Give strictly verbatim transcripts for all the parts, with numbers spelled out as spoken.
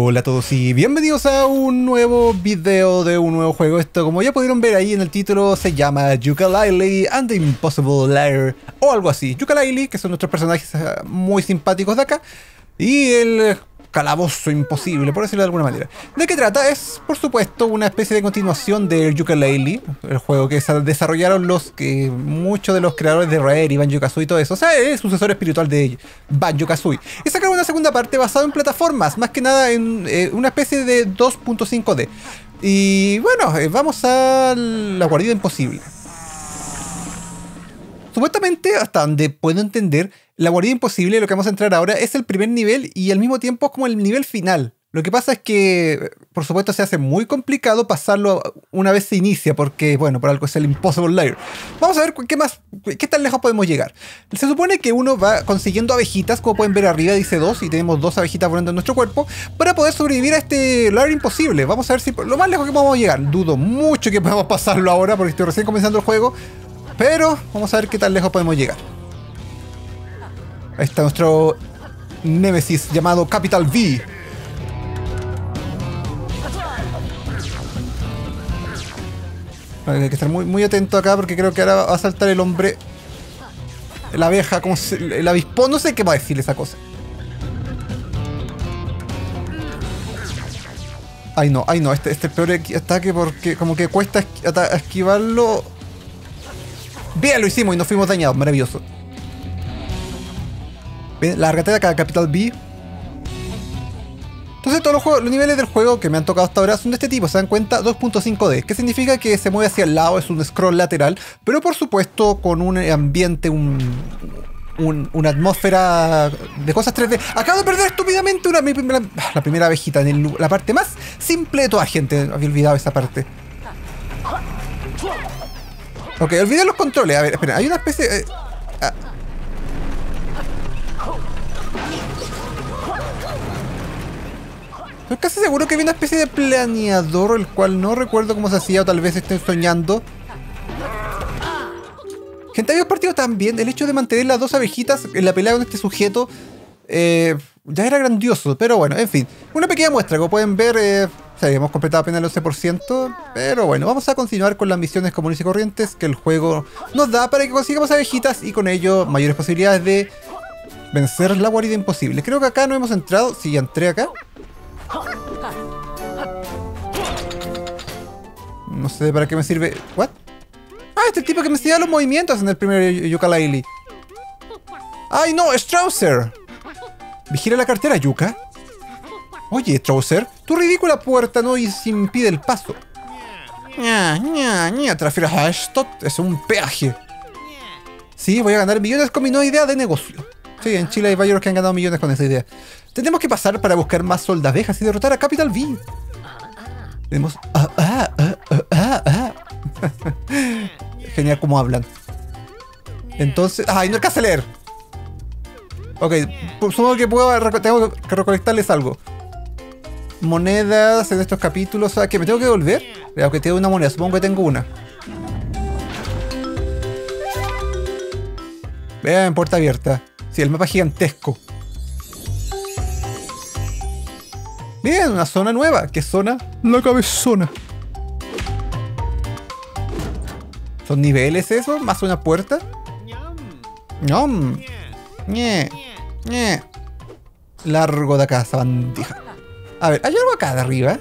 Hola a todos y bienvenidos a un nuevo video de un nuevo juego. Esto, como ya pudieron ver ahí en el título, se llama Yooka-Laylee and the Impossible Lair o algo así. Yooka-Laylee, que son nuestros personajes muy simpáticos de acá, y el calabozo imposible, por decirlo de alguna manera. ¿De qué trata? Es, por supuesto, una especie de continuación de Yooka-Laylee, el juego que desarrollaron los que muchos de los creadores de Rare y Banjo-Kazooie y todo eso. O sea, es el sucesor espiritual de Banjo-Kazooie. Y sacaron una segunda parte basada en plataformas, más que nada en eh, una especie de dos punto cinco D. Y bueno, eh, vamos a la guarida imposible. Supuestamente, hasta donde puedo entender, la guarida imposible, lo que vamos a entrar ahora, es el primer nivel y al mismo tiempo es como el nivel final. Lo que pasa es que, por supuesto, se hace muy complicado pasarlo una vez se inicia, porque, bueno, por algo es el Impossible Lair. Vamos a ver qué más, qué tan lejos podemos llegar. Se supone que uno va consiguiendo abejitas, como pueden ver arriba dice dos, y tenemos dos abejitas volando en nuestro cuerpo, para poder sobrevivir a este Lair imposible. Vamos a ver si lo más lejos que podemos llegar. Dudo mucho que podamos pasarlo ahora, porque estoy recién comenzando el juego, pero vamos a ver qué tan lejos podemos llegar. Ahí está nuestro Némesis llamado Capital V. Hay que estar muy, muy atento acá porque creo que ahora va a saltar el hombre. La abeja, como se, el avispón, no sé qué va a decir esa cosa. Ay no, ay no, este, este es el peor ataque porque como que cuesta esquivarlo. Bien, lo hicimos y nos fuimos dañados, maravilloso. Lárgate de acá, Capital V. Entonces todos los, juegos, los niveles del juego que me han tocado hasta ahora son de este tipo, se dan cuenta, dos punto cinco D, que significa que se mueve hacia el lado, es un scroll lateral, pero por supuesto con un ambiente, un, un, una atmósfera de cosas tres D. Acabo de perder estúpidamente una, mi primera, la primera abejita, en el, la parte más simple de toda, gente, había olvidado esa parte. Ok, olvidé los controles, a ver, espera, hay una especie... Eh, ah, estoy casi seguro que había una especie de planeador, el cual no recuerdo cómo se hacía, o tal vez estoy soñando. Gente, había partido también. El hecho de mantener las dos abejitas en la pelea con este sujeto eh, ya era grandioso, pero bueno, en fin. Una pequeña muestra, como pueden ver, eh, o sea, hemos completado apenas el once por ciento, pero bueno, vamos a continuar con las misiones comunes y corrientes que el juego nos da para que consigamos abejitas y con ello mayores posibilidades de vencer la guarida imposible. Creo que acá no hemos entrado. Sí, ya entré acá. No sé para qué me sirve. ¿What? Ah, este tipo que me enseñaba los movimientos en el primer Yooka-Laylee. ¡Ay no! ¡Strauser! Vigila la cartera, Yuka. Oye, Strauser, tu ridícula puerta no impide el paso. Ña, ña, ña, ¿te refieres a esto? Es un peaje. Sí, voy a ganar millones con mi nueva idea de negocio. Sí, en Chile hay varios que han ganado millones con esa idea. Tenemos que pasar para buscar más soldavejas y derrotar a Capital V. Tenemos... Ah, ah, ah, ah, ah. Genial cómo hablan. Entonces... ¡Ay, no alcanza a leer! Ok, supongo que puedo, tengo que recolectarles algo. Monedas en estos capítulos. ¿A qué? ¿Me tengo que devolver? Aunque tengo una moneda, supongo que tengo una. Vean, puerta abierta. Sí, el mapa es gigantesco. Bien, una zona nueva. ¿Qué zona? La cabezona. ¿Son niveles eso? ¿Más una puerta? ¡Ñom! ¡Ñe! ¡Ñe! Largo de acá, sabandija. A ver, ¿hay algo acá de arriba?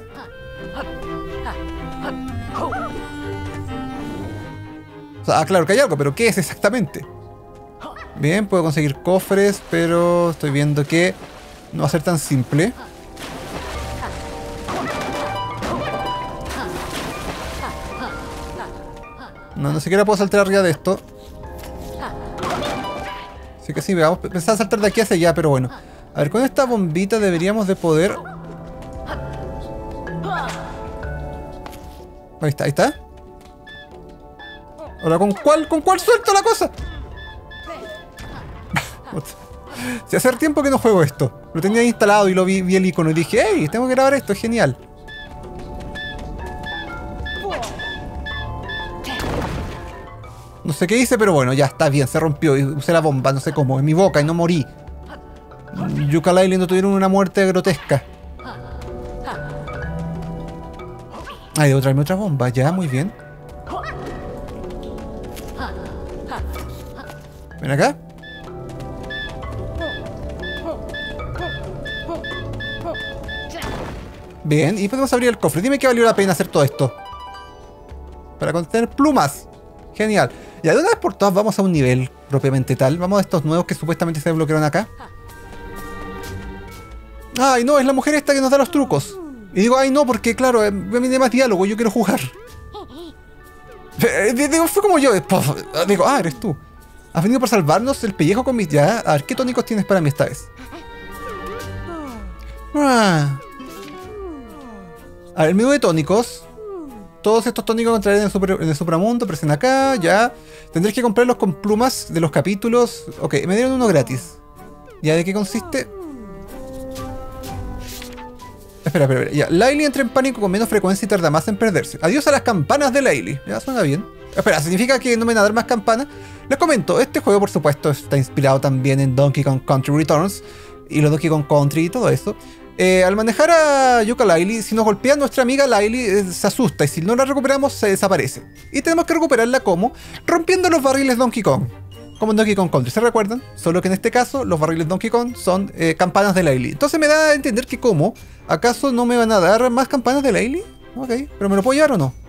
O sea, ah, claro que hay algo, pero ¿qué es exactamente? Bien, puedo conseguir cofres, pero estoy viendo que no va a ser tan simple. No, no siquiera puedo saltar arriba de esto. Así que sí, vamos a empezar a saltar de aquí hacia allá, pero bueno. A ver, con esta bombita deberíamos de poder... Ahí está, ahí está. Ahora, ¿con cuál? ¿Con cuál suelto la cosa? Si hace tiempo que no juego esto. Lo tenía instalado y lo vi, vi el icono y dije, hey, tengo que grabar esto, es genial. No sé qué hice, pero bueno, ya está bien, se rompió. Y usé la bomba, no sé cómo, en mi boca y no morí. Yooka-Laylee no tuvieron una muerte grotesca. Ah, debo traerme otra bomba. Ya, muy bien. Ven acá. Bien, y podemos abrir el cofre. Dime que valió la pena hacer todo esto. Para contener plumas. Genial. Ya de una vez por todas vamos a un nivel propiamente tal. Vamos a estos nuevos que supuestamente se desbloquearon acá. Ay, no, es la mujer esta que nos da los trucos. Y digo, ay, no, porque claro, me viene más diálogo, yo quiero jugar. Fue como yo. Digo, ah, eres tú. Has venido por salvarnos el pellejo con mis... Ya, a ver, ¿qué tónicos tienes para mí esta vez? Ah. A ver, el menú de tónicos. Todos estos tónicos encontrarán en el, super, en el supramundo. Presen acá, ya. Tendréis que comprarlos con plumas de los capítulos. Ok, me dieron uno gratis. ¿Ya de qué consiste? Espera, espera, espera. Ya, Laylee entra en pánico con menos frecuencia y tarda más en perderse. Adiós a las campanas de Laylee. Ya, suena bien. Espera, ¿significa que no me van a dar más campanas? Les comento, este juego por supuesto está inspirado también en Donkey Kong Country Returns y los Donkey Kong Country y todo eso. Eh, al manejar a Yooka-Laylee, si nos golpea nuestra amiga Laylee, eh, se asusta y si no la recuperamos se desaparece. Y tenemos que recuperarla como rompiendo los barriles Donkey Kong. Como en Donkey Kong Country, ¿se recuerdan? Solo que en este caso los barriles Donkey Kong son eh, campanas de Laylee. Entonces me da a entender que como, ¿acaso no me van a dar más campanas de Laylee? Ok, pero ¿me lo puedo llevar o no?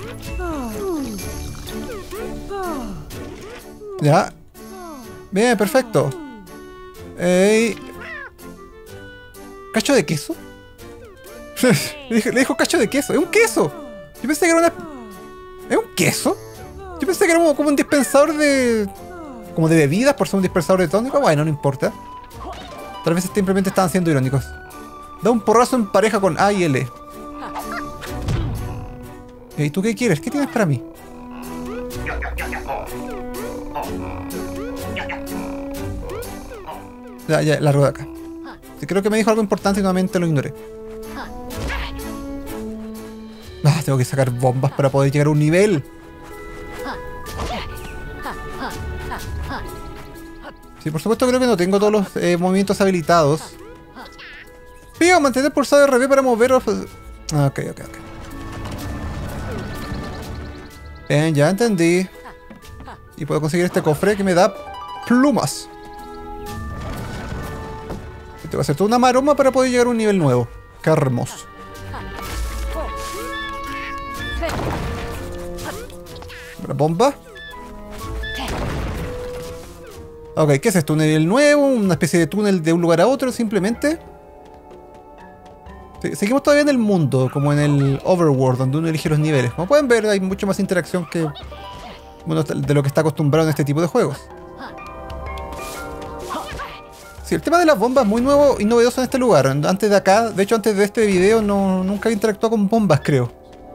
Ya. Bien, perfecto. Ey. ¿Cacho de queso? le, dijo, le dijo cacho de queso. ¡Es un queso! Yo pensé que era una... ¿Es un queso? Yo pensé que era como, como un dispensador de... Como de bebidas por ser un dispensador de tónico. Bueno, no importa. Tal vez simplemente estaban siendo irónicos. Da un porrazo en pareja con A y L. ¿Y tú qué quieres? ¿Qué tienes para mí? Ya, ya, la rueda acá. Sí, creo que me dijo algo importante y nuevamente lo ignoré. Ah, tengo que sacar bombas para poder llegar a un nivel. Sí, por supuesto creo que no tengo todos los eh, movimientos habilitados. Pido mantener pulsado R B para mover... Ok, ok, ok. Bien, ya entendí. Y puedo conseguir este cofre que me da plumas. Te voy a hacer toda una maroma para poder llegar a un nivel nuevo. Qué hermoso. ¿La bomba? Ok, ¿qué es esto? ¿Un nivel nuevo? ¿Una especie de túnel de un lugar a otro simplemente? Sí, seguimos todavía en el mundo, como en el Overworld, donde uno elige los niveles. Como pueden ver, hay mucho más interacción que bueno, de lo que está acostumbrado en este tipo de juegos. Sí, el tema de las bombas es muy nuevo y novedoso en este lugar. Antes de acá, de hecho antes de este video, no, nunca había interactuado con bombas, creo.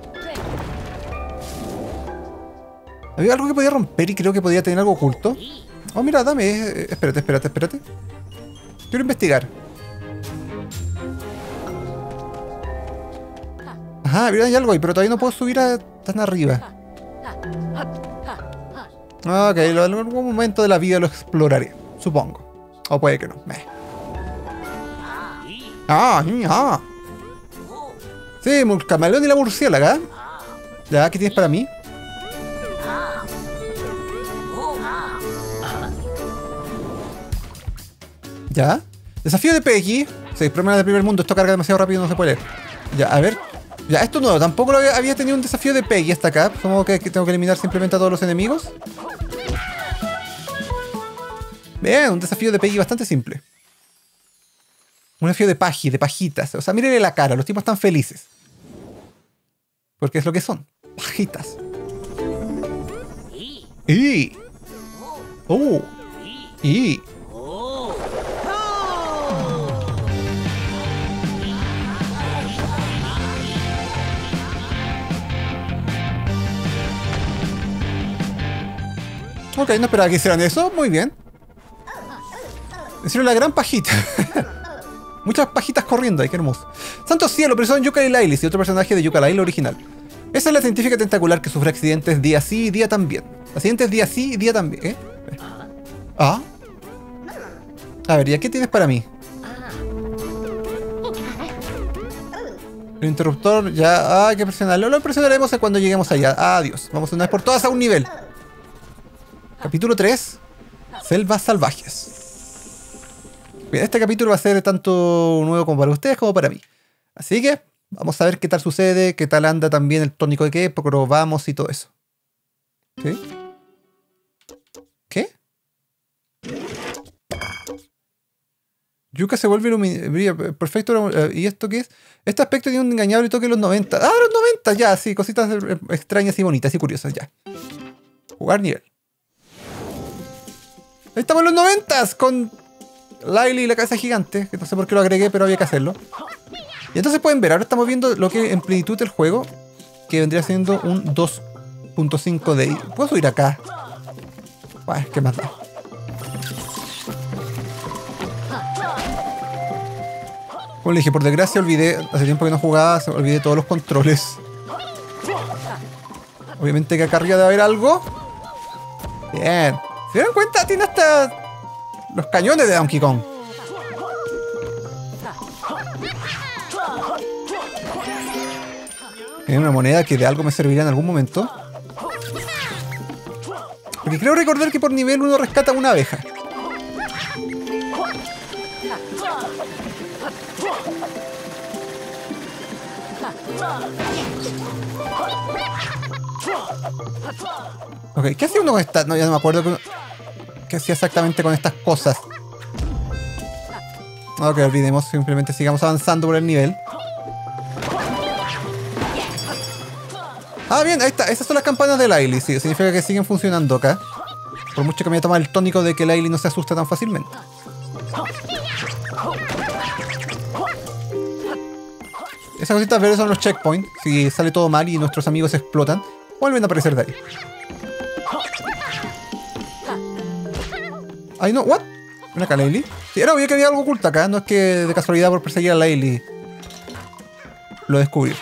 Había algo que podía romper y creo que podía tener algo oculto. Oh, mira, dame. Eh, espérate, espérate, espérate. Quiero investigar. Ajá, mira, hay algo ahí, pero todavía no puedo subir a tan arriba. Ok, en algún momento de la vida lo exploraré, supongo. O puede que no. Meh. Ah, ah. Sí, el camaleón y la murciélaga. Ya, ¿qué tienes para mí? Ya. Desafío de Peggy. Sí, problema del primer mundo. Esto carga demasiado rápido y no se puede leer. Ya, a ver. Ya, esto nuevo. Tampoco lo había, había tenido un desafío de Peggy hasta acá. Como que, que tengo que eliminar simplemente a todos los enemigos. Bien, un desafío de Peggy bastante simple. Un desafío de Pagi, de pajitas. O sea, mírenle la cara. Los tipos están felices. Porque es lo que son. Pajitas. Y. Oh. Y. Ok, no esperaba que hicieran eso. Muy bien. Hicieron la gran pajita. Muchas pajitas corriendo ahí, qué hermoso. Santo cielo, pero son Yooka-Laylee y otro personaje de Yooka-Laylee original. Esa es la científica tentacular que sufre accidentes día sí y día también. Accidentes día sí y día también, ¿eh? Ah. A ver, ¿ya qué tienes para mí? El interruptor ya... Ah, hay que presionarlo. Lo presionaremos cuando lleguemos allá. Adiós. Vamos una vez por todas a un nivel. Capítulo tres. Selvas salvajes. Bien, este capítulo va a ser tanto nuevo como para ustedes como para mí. Así que vamos a ver qué tal sucede, qué tal anda también el tónico de qué, probamos y todo eso. ¿Sí? ¿Qué? Yuka se vuelve luminosa. Perfecto. ¿Y esto qué es? Este aspecto tiene un engañable toque de los noventa. ¡Ah, los noventa! Ya, sí, cositas extrañas y bonitas y curiosas, ya. Jugar nivel. Ahí estamos en los noventas con Lily y la cabeza gigante, que no sé por qué lo agregué, pero había que hacerlo. Y entonces pueden ver, ahora estamos viendo lo que en plenitud el juego, que vendría siendo un dos punto cinco D. ¿Puedo subir acá? Bueno, ¿qué más da? Como le dije, por desgracia olvidé, hace tiempo que no jugaba, olvidé todos los controles. Obviamente que acá arriba debe haber algo. Bien. ¿Se dan cuenta? Tiene hasta los cañones de Donkey Kong. Tiene una moneda que de algo me servirá en algún momento. Porque creo recordar que por nivel uno rescata una abeja. Ok, ¿qué hacía uno con estas? No, ya no me acuerdo qué hacía exactamente con estas cosas. Ok, olvidemos, simplemente sigamos avanzando por el nivel. Ah, bien, ahí está. Esas son las campanas de Lily, sí, significa que siguen funcionando acá. Por mucho que me haya tomado el tónico de que Lily no se asusta tan fácilmente. Esas cositas verdes son los checkpoints. Si sale todo mal y nuestros amigos explotan, vuelven a aparecer de ahí. Ay, no, ¿what? ¿Ven acá, Lily? Sí, era obvio que había algo oculto acá. No es que de casualidad por perseguir a Lily lo descubrí.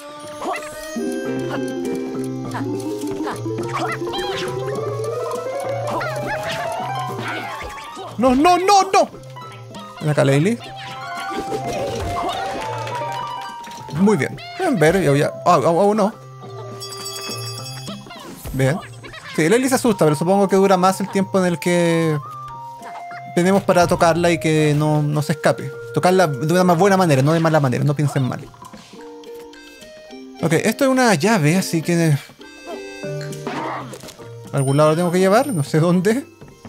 No, no, no, no. Ven acá, Lily. Muy bien. Pueden ver, yo ya... Oh, oh, oh, no. Bien. Sí, Lily se asusta, pero supongo que dura más el tiempo en el que tenemos para tocarla y que no, no se escape. Tocarla de una más buena manera, no de mala manera, no piensen mal. Ok, esto es una llave, así que... ¿A algún lado la tengo que llevar? No sé dónde.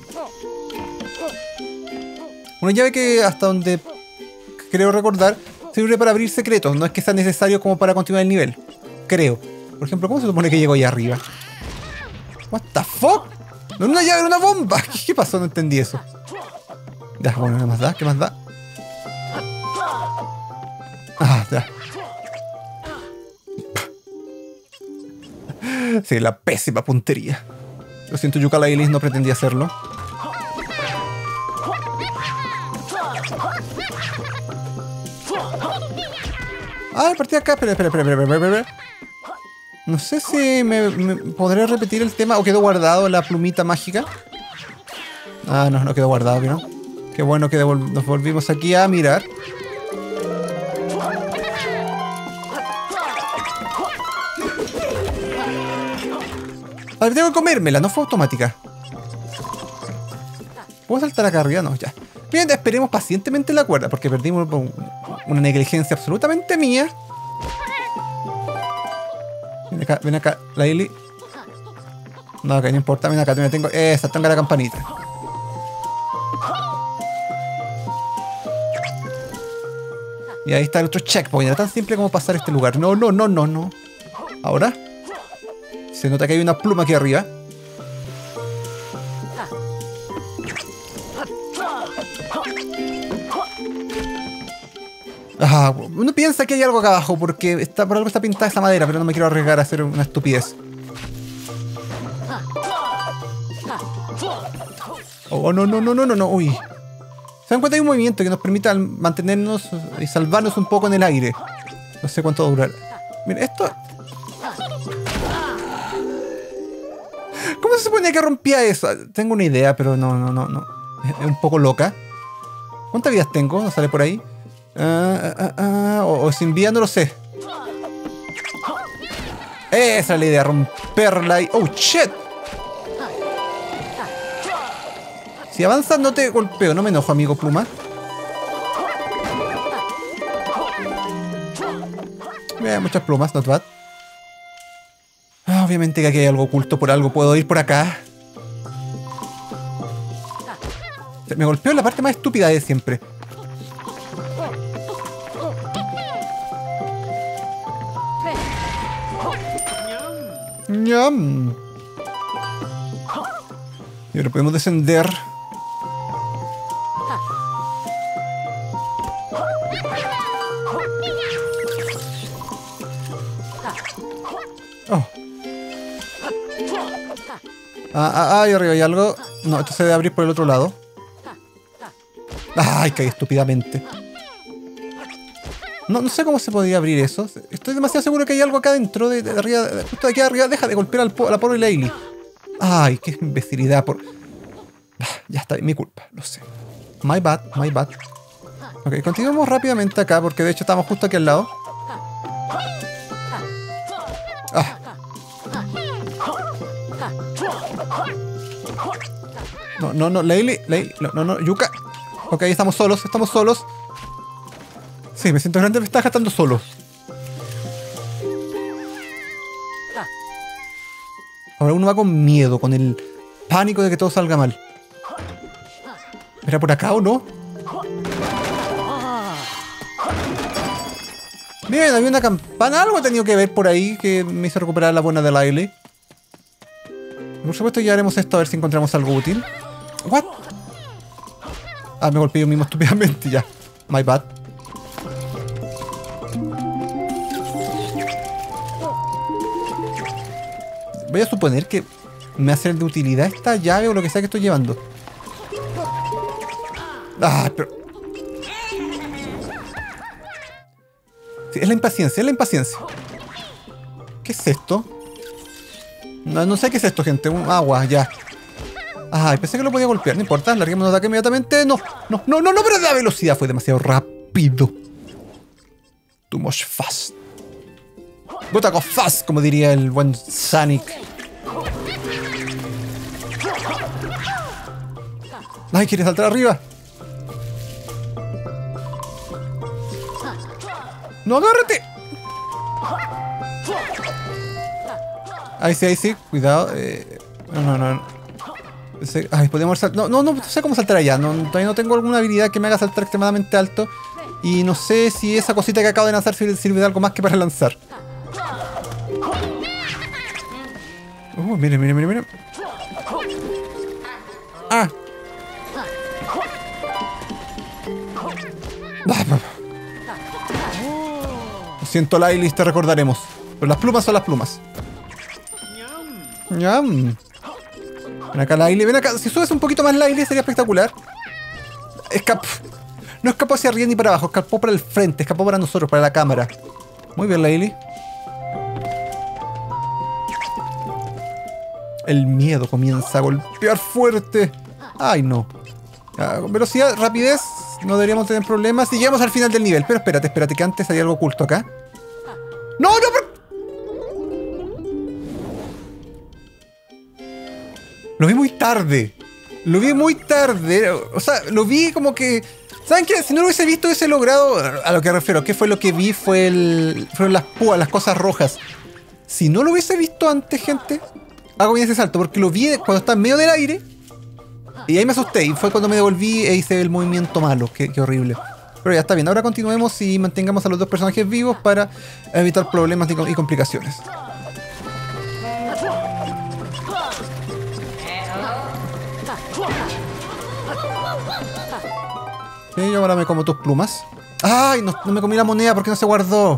Una llave que hasta donde creo recordar sirve para abrir secretos. No es que sea necesario como para continuar el nivel. Creo. Por ejemplo, ¿cómo se supone que llego allá arriba? What the fuck? No, una llave, era una bomba. ¿Qué pasó? No entendí eso. Ya, bueno, ¿qué más da? ¿Qué más da? Ah, ya. Sí, la pésima puntería. Lo siento, Yooka-Laylee, no pretendía hacerlo. Ah, partí acá. Espera, espera, espera, espera, espera, espera. No sé si me, me podré repetir el tema o quedó guardado la plumita mágica. Ah, no, no quedó guardado, ¿no? Qué bueno que nos volvimos aquí a mirar. A ver, tengo que comérmela, no fue automática. ¿Puedo saltar acá arriba? No, ya. Bien, esperemos pacientemente la cuerda, porque perdimos una negligencia absolutamente mía. Ven acá, ven acá, Lily. No, que no importa, ven acá, tengo... Esa, tengo la campanita. Y ahí está el otro checkpoint. Era tan simple como pasar este lugar. No, no, no, no, no. Ahora. Se nota que hay una pluma aquí arriba. Ah, uno piensa que hay algo acá abajo porque está, por algo está pintada esa madera, pero no me quiero arriesgar a hacer una estupidez. Oh, no, no, no, no, no, no. Uy. ¿Se dan cuenta? Hay un movimiento que nos permita mantenernos y salvarnos un poco en el aire. No sé cuánto va a durar. Mira, esto... ¿Cómo se supone que rompía eso? Tengo una idea, pero no, no, no, no. Es un poco loca. ¿Cuántas vidas tengo? ¿No sale por ahí? Uh, uh, uh, uh, o, o sin vida, no lo sé. Esa es la idea, romperla y... ¡Oh, shit! Si avanzas no te golpeo, no me enojo, amigo Pluma. Bien, muchas plumas, not bad. Ah, obviamente que aquí hay algo oculto, por algo puedo ir por acá. Me golpeo en la parte más estúpida de siempre. Ñam. Y ahora podemos descender. Oh. Ah, ah, ahí arriba hay algo. No, esto se debe abrir por el otro lado. Ay, caí estúpidamente. No, no sé cómo se podía abrir eso. Estoy demasiado seguro que hay algo acá adentro. De, de arriba, de, justo de aquí arriba. Deja de golpear al, a la pobre Laylee. Ay, qué imbecilidad. Por... Ah, ya está, mi culpa, lo sé. My bad, my bad. Ok, continuemos rápidamente acá porque de hecho estamos justo aquí al lado. Ah. No, no, no, Laylee, Laylee, no, no, no, Yuka. Ok, estamos solos, estamos solos. Sí, me siento grande, me está gastando solo. Ahora uno va con miedo, con el pánico de que todo salga mal. ¿Era por acá o no? Bien, había una campana. Algo he tenido que ver por ahí que me hizo recuperar la buena de Laylee. Por supuesto ya haremos esto a ver si encontramos algo útil. ¿What? Ah, me golpeé yo mismo estúpidamente ya. My bad. Voy a suponer que me hace de utilidad esta llave o lo que sea que estoy llevando. Ah, pero... Sí, es la impaciencia, es la impaciencia. ¿Qué es esto? No, no sé qué es esto, gente. Un agua, ya. Ay, pensé que lo podía golpear. No importa, larguemos de acá inmediatamente. No, no, no, no, no, pero la velocidad fue demasiado rápido. Too much fast. Gotta go fast, como diría el buen Sonic. Ay, quiere saltar arriba. No, agárrate. Ahí sí, ahí sí, cuidado. Eh, no, no, no. Ay, podemos saltar. No, no, no sé cómo saltar allá. No, todavía no tengo alguna habilidad que me haga saltar extremadamente alto. Y no sé si esa cosita que acabo de lanzar sirve, sirve de algo más que para lanzar. Uh, miren, miren, miren, miren. Ah. Lo siento, Laylee, te recordaremos. Pero las plumas son las plumas. Ñam. Ven acá, Laylee, ven acá. Si subes un poquito más, Laylee, sería espectacular. Escapó. No escapó hacia arriba ni para abajo, escapó para el frente, escapó para nosotros, para la cámara. Muy bien, Laylee. El miedo comienza a golpear fuerte. Ay, no. Ah, con velocidad, rapidez, no deberíamos tener problemas. Y llegamos al final del nivel. Pero espérate, espérate, que antes hay algo oculto acá. ¡No, no! Pero... Lo vi muy tarde. Lo vi muy tarde. O sea, lo vi como que... ¿Saben qué? Si no lo hubiese visto, hubiese logrado... A lo que refiero, ¿qué fue lo que vi? Fue el... Fueron las púas, las cosas rojas. Si no lo hubiese visto antes, gente... Hago bien ese salto, porque lo vi cuando está en medio del aire. Y ahí me asusté. Y fue cuando me devolví e hice el movimiento malo. Qué, qué horrible. Pero ya está bien. Ahora continuemos y mantengamos a los dos personajes vivos para evitar problemas y, y complicaciones. Sí, yo ahora me como tus plumas. ¡Ay! No, no me comí la moneda porque no se guardó.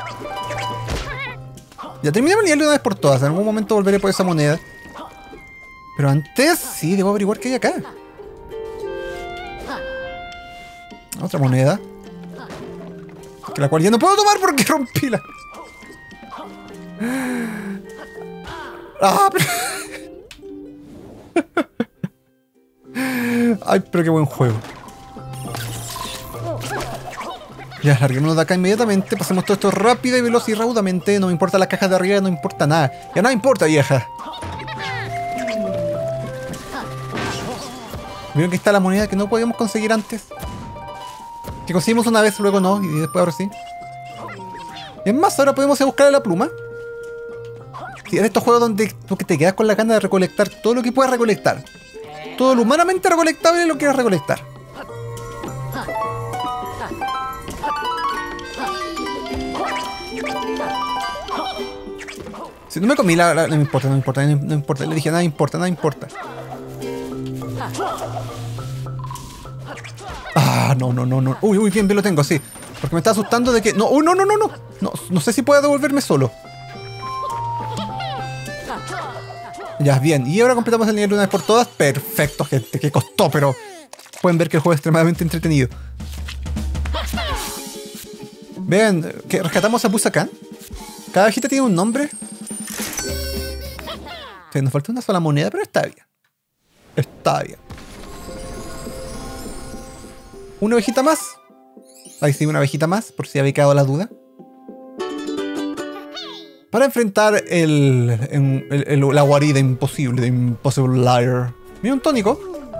Ya terminamos el nivel de una vez por todas. En algún momento volveré por esa moneda. Pero antes sí, debo averiguar qué hay acá. Otra moneda. Que la cual ya no puedo tomar porque rompí la... Ah, pero... Ay, pero qué buen juego. Ya, larguémonos de acá inmediatamente. Pasemos todo esto rápido y veloz y raudamente. No me importa las cajas de arriba, no me importa nada. Ya nada importa, vieja. Vieron que está la moneda que no podíamos conseguir antes. Que conseguimos una vez, luego no, y después ahora sí. Es más, ahora podemos ir a buscar la pluma. Sí, en estos juegos donde tú que te quedas con la gana de recolectar todo lo que puedas recolectar. Todo lo humanamente recolectable lo quieres recolectar. Si no me comí la, la... No me importa, no me importa, no me importa. Le dije, nada importa, nada importa. Ah, no, no, no, no. Uy, uy, bien, bien lo tengo, sí. Porque me está asustando de que... No, uy, no, no, no, no. No, no sé si puedo devolverme solo. Ya, bien. Y ahora completamos el nivel de una vez por todas. Perfecto, gente. Que costó, pero... Pueden ver que el juego es extremadamente entretenido. Vean, que rescatamos a Busakan. Cada hojita tiene un nombre. Sí, nos falta una sola moneda, pero está bien. Está bien. Una ovejita más. Ahí sí, una ovejita más, por si había quedado la duda. Para enfrentar el, el, el, el la guarida imposible de Impossible Liar. Mira un tónico.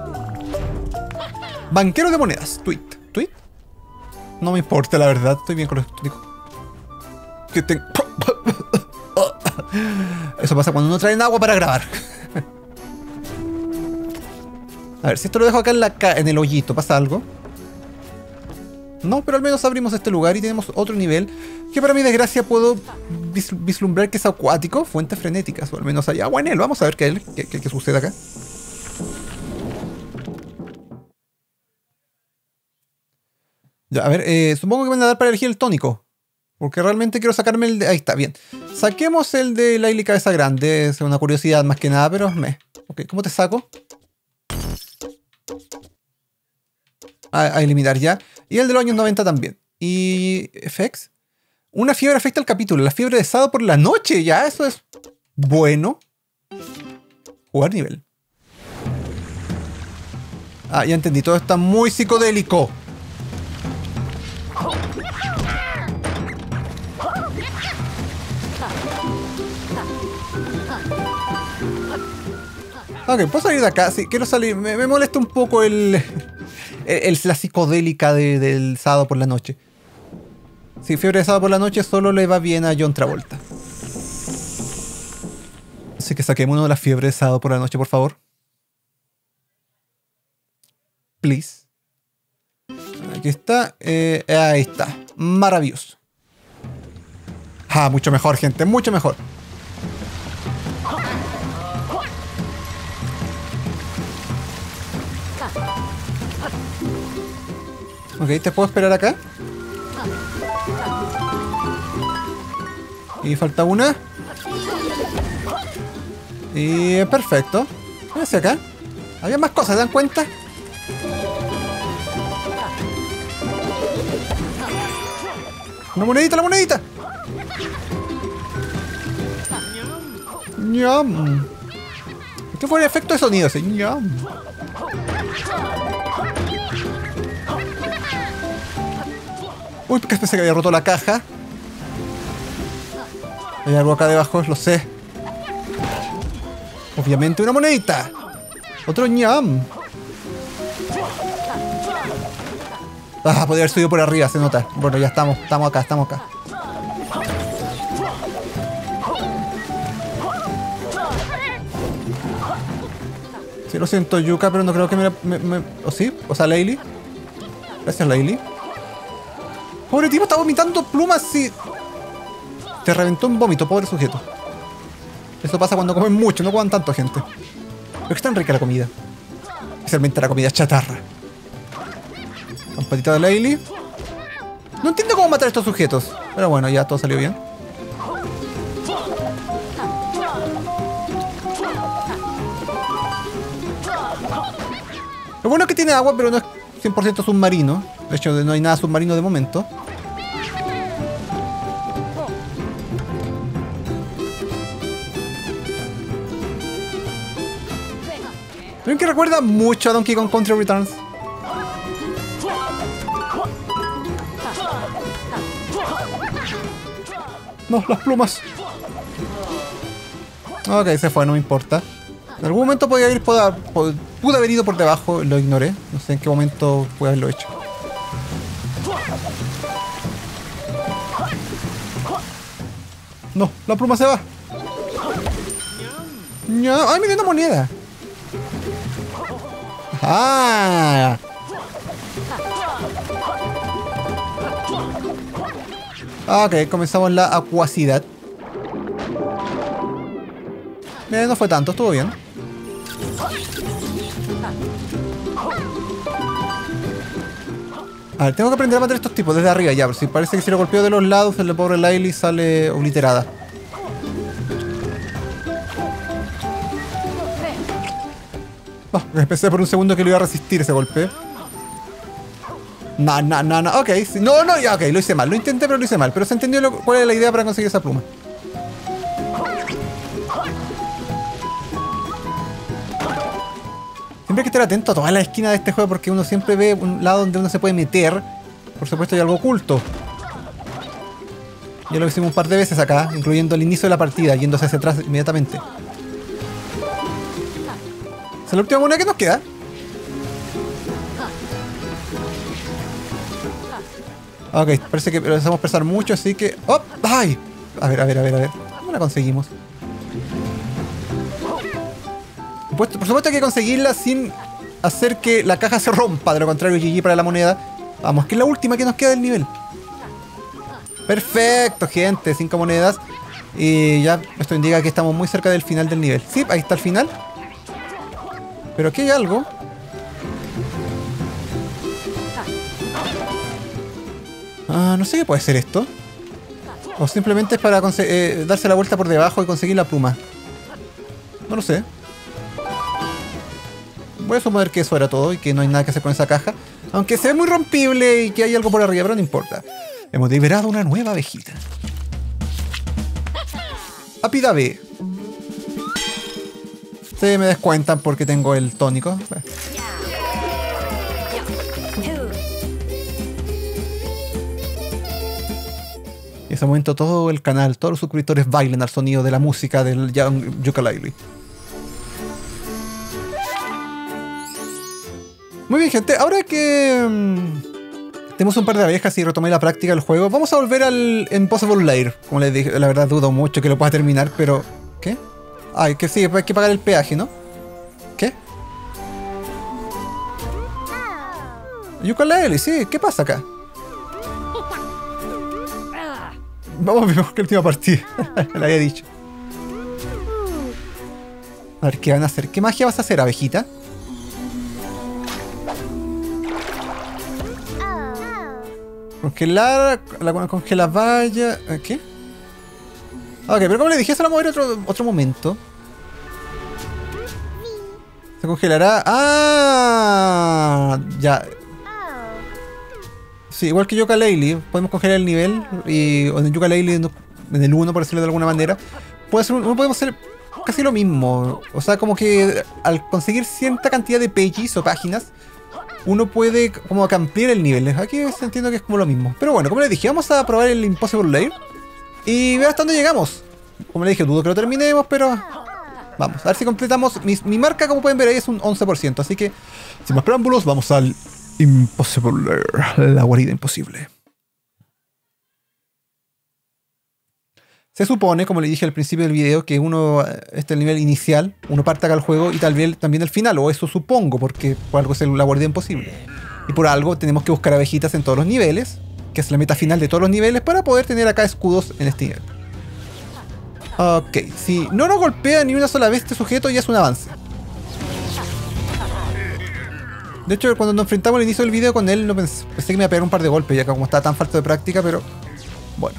Banquero de monedas. Tweet. ¿Tweet? No me importa, la verdad. Estoy bien con los tónicos. Que te... Eso pasa cuando no traen agua para grabar. A ver, si esto lo dejo acá en, la ca en el hoyito, ¿pasa algo? No, pero al menos abrimos este lugar y tenemos otro nivel que para mi desgracia puedo vis vislumbrar que es acuático, fuentes frenéticas, o al menos hay agua en él. Vamos a ver qué, qué, qué, qué sucede acá. Ya, a ver, eh, supongo que van a dar para elegir el tónico. Porque realmente quiero sacarme el de... Ahí está, bien. Saquemos el de Laylee Cabeza Grande. Es una curiosidad más que nada, pero me... Ok, ¿cómo te saco? A, a eliminar ya. Y el de los años noventa también. Y... F X. Una fiebre afecta al capítulo. La fiebre de sábado por la noche. Ya, eso es... Bueno. Jugar nivel. Ah, ya entendí. Todo está muy psicodélico. Ok, puedo salir de acá. Sí, quiero salir. Me, me molesta un poco el, el, el la psicodélica de, del sábado por la noche. Sí, fiebre de sábado por la noche solo le va bien a John Travolta. Así que saquémonos de la fiebre de sábado por la noche, por favor. Please. Aquí está. Eh, ahí está. Maravilloso. Ah, mucho mejor, gente. Mucho mejor. Ok, ¿te puedo esperar acá? Y falta una. Y perfecto. Hacia acá. Había más cosas, ¿se dan cuenta? Una monedita, la monedita. Ñam. Este fue el efecto de sonido, ese ñam. Uy, porque pensé que había roto la caja. Hay algo acá debajo, lo sé. Obviamente una monedita. Otro ñam. Ah, podría haber subido por arriba, se nota. Bueno, ya estamos, estamos acá, estamos acá. Sí, lo siento, Yuka, pero no creo que me... me, me ¿O sí? O sea, Laylee. Gracias, Laylee. Pobre tipo, está vomitando plumas y... Te reventó un vómito, pobre sujeto. Eso pasa cuando comen mucho, no coman tanto, gente. Pero es tan rica la comida. Especialmente la comida chatarra. Campatita de Laylee. No entiendo cómo matar a estos sujetos. Pero bueno, ya todo salió bien. Lo bueno es que tiene agua, pero no es cien por ciento submarino. De hecho, no hay nada submarino de momento. ¿Ven que recuerda mucho a Donkey Kong Country Returns? No, las plumas. Ok, se fue, no me importa. En algún momento podía ir, pude, pude haber ido por debajo, lo ignoré. No sé en qué momento pude haberlo hecho. No, la pluma se va. No, ay, me dio una moneda. Ah. Ok, comenzamos la acuacidad. Eh, no fue tanto, estuvo bien. A ver, tengo que aprender a matar a estos tipos desde arriba ya, pero si parece que si lo golpeo de los lados, el pobre Lily sale obliterada. Oh, pensé por un segundo que lo iba a resistir ese golpe. No, no, no, no, ok, sí. No, no, ya, ok, lo hice mal, lo intenté pero lo hice mal, pero se entendió lo, cuál es la idea para conseguir esa pluma. Siempre hay que estar atento a todas las esquinas de este juego porque uno siempre ve un lado donde uno se puede meter. Por supuesto hay algo oculto. Ya lo hicimos un par de veces acá, incluyendo el inicio de la partida, yéndose hacia atrás inmediatamente. Esa es la última moneda que nos queda. Ok, parece que empezamos a pesar mucho, así que... ¡Oh! ¡Ay! A ver, a ver, a ver, a ver. ¿Cómo la conseguimos? Por supuesto hay que conseguirla sin hacer que la caja se rompa. De lo contrario, G G para la moneda. Vamos, que es la última que nos queda del nivel. Perfecto, gente. Cinco monedas. Y ya esto indica que estamos muy cerca del final del nivel. Sí, ahí está el final. Pero aquí hay algo. Ah, no sé qué puede ser esto. O simplemente es para eh, darse la vuelta por debajo y conseguir la pluma. No lo sé. Voy a suponer que eso era todo y que no hay nada que hacer con esa caja. Aunque se ve muy rompible y que hay algo por arriba, pero no importa. Hemos liberado una nueva abejita. Apida B. Se me descuentan porque tengo el tónico. En ese momento todo el canal, todos los suscriptores bailen al sonido de la música del Yooka-Laylee. Muy bien, gente, ahora que um, tenemos un par de abejas y retomé la práctica del juego, vamos a volver al Impossible Lair. Como les dije, la verdad dudo mucho que lo pueda terminar, pero... ¿Qué? Ay, que sí, hay que pagar el peaje, ¿no? ¿Qué? Yooka-Laylee, sí, ¿qué pasa acá? Vamos mejor que la última partida, le había dicho. A ver, ¿qué van a hacer? ¿Qué magia vas a hacer, abejita? Congelar, la congela valla. ¿Qué? Ok, pero como le dije, eso lo vamos a ver otro, otro momento. Se congelará. ¡Ah! Ya. Sí, igual que Yooka-Laylee, podemos congelar el nivel. Y en Yooka-Laylee, en el uno, por decirlo de alguna manera, puede ser, no podemos hacer casi lo mismo. O sea, como que al conseguir cierta cantidad de pages o páginas, uno puede como ampliar el nivel. Aquí entiendo que es como lo mismo. Pero bueno, como les dije, vamos a probar el Impossible Lair y ver hasta dónde llegamos. Como les dije, dudo que lo terminemos, pero vamos, a ver si completamos. Mi, mi marca, como pueden ver ahí, es un once por ciento. Así que, sin más preámbulos, vamos al Impossible Lair, la guarida imposible. Se supone, como le dije al principio del video, que uno, este es el nivel inicial, uno parte acá al juego y tal vez también el final, o eso supongo, porque por algo es la guardia imposible. Y por algo tenemos que buscar abejitas en todos los niveles, que es la meta final de todos los niveles, para poder tener acá escudos en este nivel. Ok, si no nos golpea ni una sola vez este sujeto, ya es un avance. De hecho, cuando nos enfrentamos al inicio del video con él, no pensé, pensé que me iba a pegar un par de golpes, ya que como estaba tan falto de práctica, pero bueno.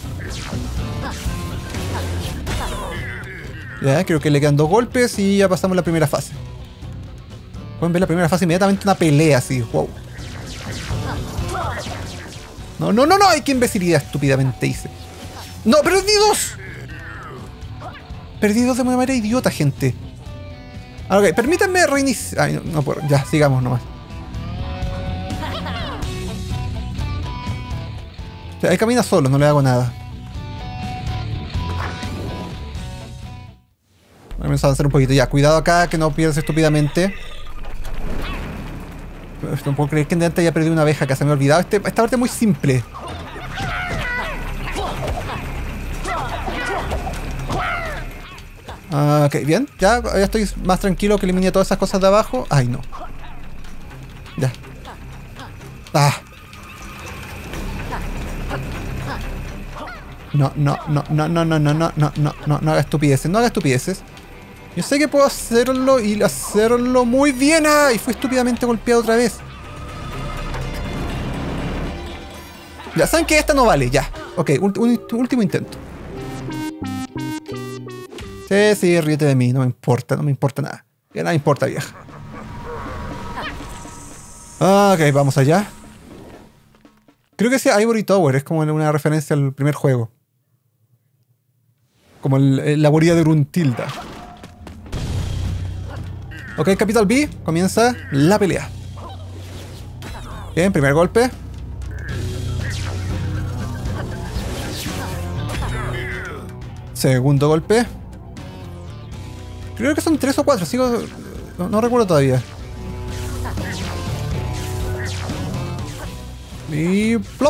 Ya, creo que le quedan dos golpes y ya pasamos la primera fase. Pueden ver la primera fase inmediatamente una pelea así, wow. No, no, no, no, ay, qué imbecilidad estúpidamente hice. No, perdí dos. Perdí dos de una manera idiota, gente. Ok, permítanme reiniciar. Ay, no, no puedo, ya, sigamos nomás. O sea, él camina solo, no le hago nada. Vamos a avanzar un poquito. Ya, cuidado acá, que no pierdas estúpidamente. No puedo creer que antes haya perdido una abeja, que se me ha olvidado. Este, esta parte es muy simple. Ah, ok, bien. Ya, ya estoy más tranquilo, que eliminé todas esas cosas de abajo. Ay, no. Ya. Ah. No, no, no, no, no, no, no, no, no, no, no, no haga estupideces, no haga estupideces. Yo sé que puedo hacerlo y hacerlo muy bien. ¡Ah! Y fui estúpidamente golpeado otra vez. Ya, saben que esta no vale, ya. Ok, un, un, último intento. Sí, sí, ríete de mí, no me importa, no me importa nada. Ya nada me importa, vieja. Ok, vamos allá. Creo que ese Ivory Tower es como una referencia al primer juego. Como el, el, la guarida de Gruntilda. Ok, Capital B, comienza la pelea. Bien, primer golpe. Segundo golpe. Creo que son tres o cuatro, sigo... No, no recuerdo todavía. Y... plop.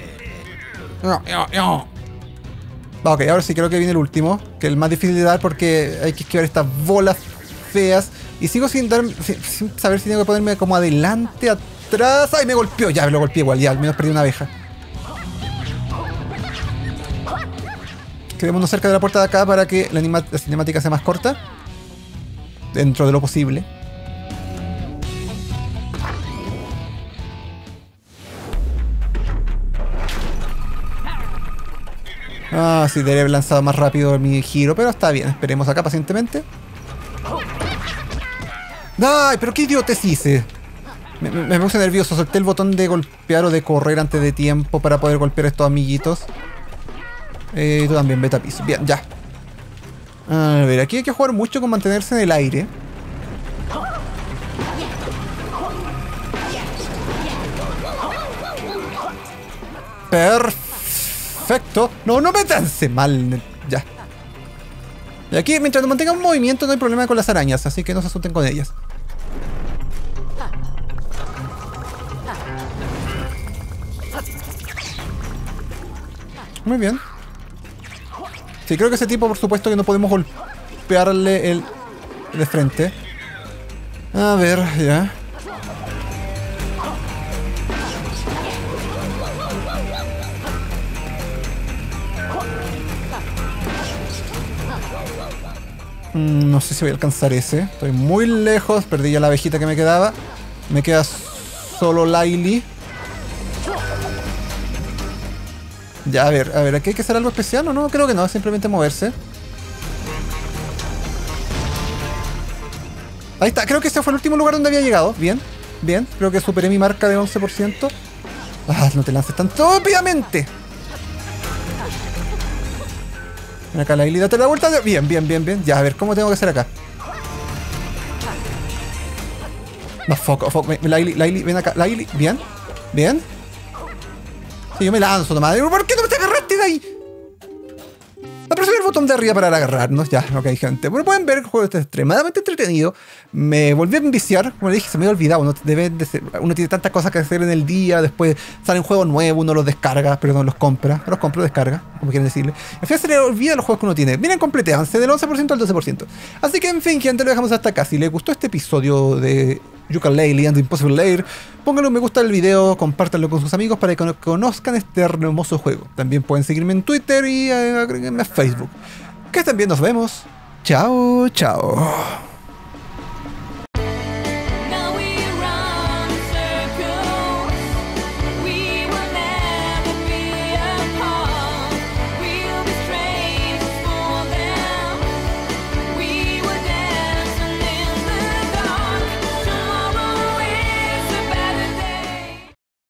Ok, ahora sí creo que viene el último. Que es el más difícil de dar porque hay que esquivar estas bolas feas. Y sigo sin, dar, sin, sin saber si tengo que ponerme como adelante, atrás. ¡Ay, me golpeó! Ya, me lo golpeé igual, ya, al menos perdí una abeja. Quedémonos cerca de la puerta de acá para que la, anima la cinemática sea más corta. Dentro de lo posible. Ah, sí, debería haber lanzado más rápido mi giro, pero está bien, esperemos acá pacientemente. ¡Ay, pero qué idiotez hice! Me, me, me puse nervioso, solté el botón de golpear o de correr antes de tiempo para poder golpear a estos amiguitos. Eh, tú también, vete a piso. Bien, ya. A ver, aquí hay que jugar mucho con mantenerse en el aire. Perfecto. No, no métanse mal. Ya. Y aquí, mientras no mantenga un movimiento, no hay problema con las arañas, así que no se asusten con ellas. Muy bien. Sí, creo que ese tipo, por supuesto, que no podemos golpearle el de frente. A ver, ya. Mm, no sé si voy a alcanzar ese. Estoy muy lejos. Perdí ya la abejita que me quedaba. Me queda solo Laili. Ya, a ver, a ver, ¿aquí hay que hacer algo especial o no? Creo que no, es simplemente moverse. Ahí está, creo que ese fue el último lugar donde había llegado. Bien, bien, creo que superé mi marca de once por ciento. Ah, no te lances tan rápidamente. Ven acá, Laili, date la vuelta. De... Bien, bien, bien, bien. Ya, a ver, ¿cómo tengo que hacer acá? No, foco, foco. Laili, Laili, ven acá. Laili, bien, bien. Sí, yo me lanzo nomás. ¿Por qué no te agarraste de ahí? Apresiona el botón de arriba para agarrarnos. Ya, ok, gente. Bueno, pueden ver que el juego está extremadamente entretenido. Me volví a enviciar. Como le dije, se me había olvidado. Uno, debe de ser, uno tiene tantas cosas que hacer en el día. Después sale un juego nuevo, uno los descarga. Perdón, los compra. Los compro, descarga, como quieren decirle. Al final se le olvida los juegos que uno tiene. Miren, completéanse del once por ciento al doce por ciento. Así que, en fin, gente, lo dejamos hasta acá. Si les gustó este episodio de Yooka-Laylee and the Impossible Lair, pónganle un me gusta al video, compártanlo con sus amigos para que conozcan este hermoso juego. También pueden seguirme en Twitter y eh, agréguenme a Facebook. Que estén bien, nos vemos. Chao, chao.